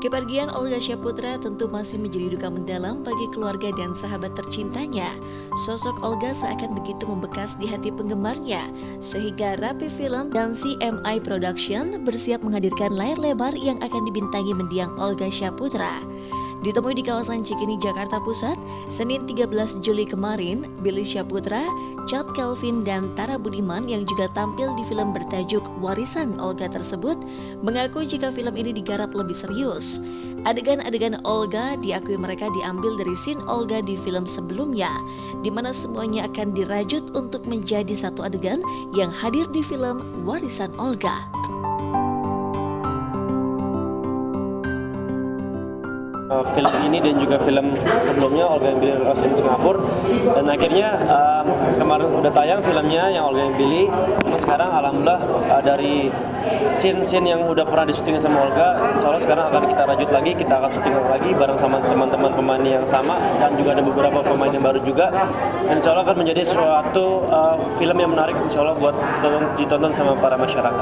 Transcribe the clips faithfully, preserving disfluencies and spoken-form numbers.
Kepergian Olga Syaputra tentu masih menjadi duka mendalam bagi keluarga dan sahabat tercintanya. Sosok Olga seakan begitu membekas di hati penggemarnya, sehingga Rapi Film dan C M I Production bersiap menghadirkan layar lebar yang akan dibintangi mendiang Olga Syaputra. Ditemui di kawasan Cikini, Jakarta Pusat, Senin tiga belas Juli kemarin, Billy Syaputra, Chad Kelvin, dan Tara Budiman yang juga tampil di film bertajuk Warisan Olga tersebut mengaku jika film ini digarap lebih serius. Adegan-adegan Olga diakui mereka diambil dari scene Olga di film sebelumnya, di mana semuanya akan dirajut untuk menjadi satu adegan yang hadir di film Warisan Olga. Film ini dan juga film sebelumnya Olga yang Billy Rose di Singapura, dan akhirnya uh, kemarin udah tayang filmnya yang Olga yang Billy. Namun sekarang alhamdulillah uh, dari scene-scene yang udah pernah disyuting sama Olga, insya Allah sekarang akan kita rajut lagi, kita akan syuting lagi bareng sama teman-teman pemain yang sama, dan juga ada beberapa pemain yang baru juga, dan insya Allah akan menjadi suatu uh, film yang menarik insya Allah buat ditonton sama para masyarakat.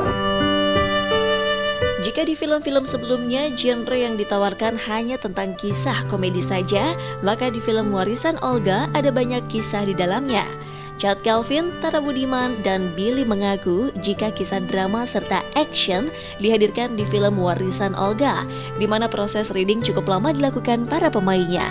Jika di film-film sebelumnya genre yang ditawarkan hanya tentang kisah komedi saja, maka di film Warisan Olga ada banyak kisah di dalamnya. Chad Kelvin, Tara Budiman, dan Billy mengaku jika kisah drama serta action dihadirkan di film Warisan Olga, di mana proses reading cukup lama dilakukan para pemainnya.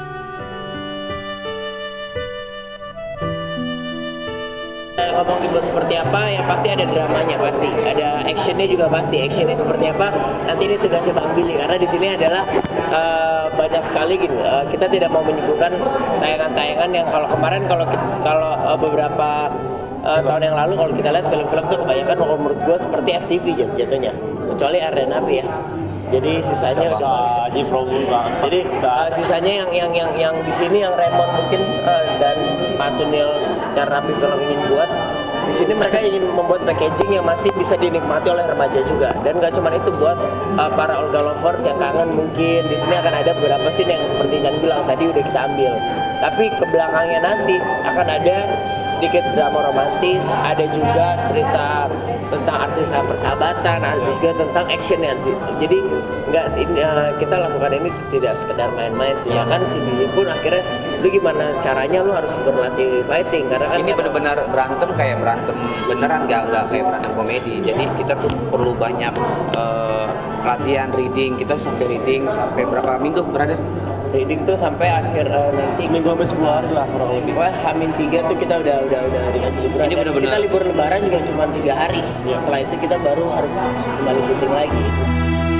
Ngomong dibuat seperti apa, yang pasti ada dramanya, pasti ada actionnya juga, pasti actionnya seperti apa nanti ini tugasnya Bang Billy, karena di sini adalah uh, banyak sekali gitu. Uh, kita tidak mau menyuguhkan tayangan-tayangan yang kalau kemarin kalau kalau uh, beberapa uh, tahun yang lalu kalau kita lihat film-film tuh kebanyakan kalau menurut gue seperti F T V jatuhnya, kecuali Arden Api ya. Jadi sisanya Haji Frogul banget. Jadi uh, sisanya yang yang yang yang di sini yang Raymond mungkin uh, dan Pak Sunil secara Rapi Film ingin buat. Di sini mereka ingin membuat packaging yang masih bisa dinikmati oleh remaja juga, dan gak cuma itu buat uh, para Olga lovers yang kangen mungkin. Di sini akan ada beberapa scene yang seperti Chan bilang tadi udah kita ambil, tapi ke belakangnya nanti akan ada sedikit drama romantis, ada juga cerita tentang artis persahabatan, ada juga tentang actionnya. Jadi nggak sih uh, kita lakukan ini tidak sekedar main-main sih, ya kan si Billy pun akhirnya lu gimana caranya lu harus berlatih fighting, karena kan ini benar-benar berantem kayak berantem beneran, nggak nggak kayak berantem komedi. Jadi kita tuh perlu banyak uh, latihan reading, kita sampai reading sampai berapa minggu brother? Reading tuh sampai akhir uh, nanti minggu sampai sepuluh hari lah kurang lebih. Wah, Hamin tiga tuh kita udah udah udah dikasih liburan. Ini bener-bener. Kita libur lebaran juga cuma tiga hari. Ya. Setelah itu kita baru harus kembali syuting lagi.